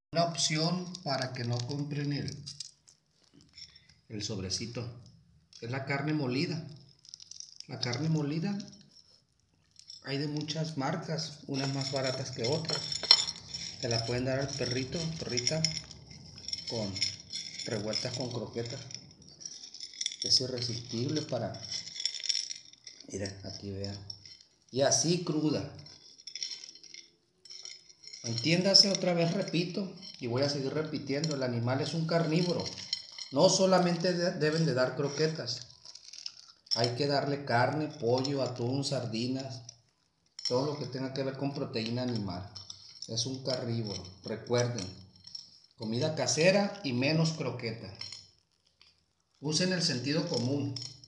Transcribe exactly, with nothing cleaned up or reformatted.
Una opción para que no compren el, el sobrecito es la carne molida. La carne molida hay de muchas marcas, unas más baratas que otras. Te la pueden dar al perrito, perrita, con revueltas con croquetas. Es irresistible para... Miren, aquí vean. Y así cruda. Entiéndase, otra vez repito, y voy a seguir repitiendo, el animal es un carnívoro. No solamente de, deben de dar croquetas. Hay que darle carne, pollo, atún, sardinas, todo lo que tenga que ver con proteína animal. Es un carnívoro, recuerden. Comida casera y menos croqueta. Usen el sentido común.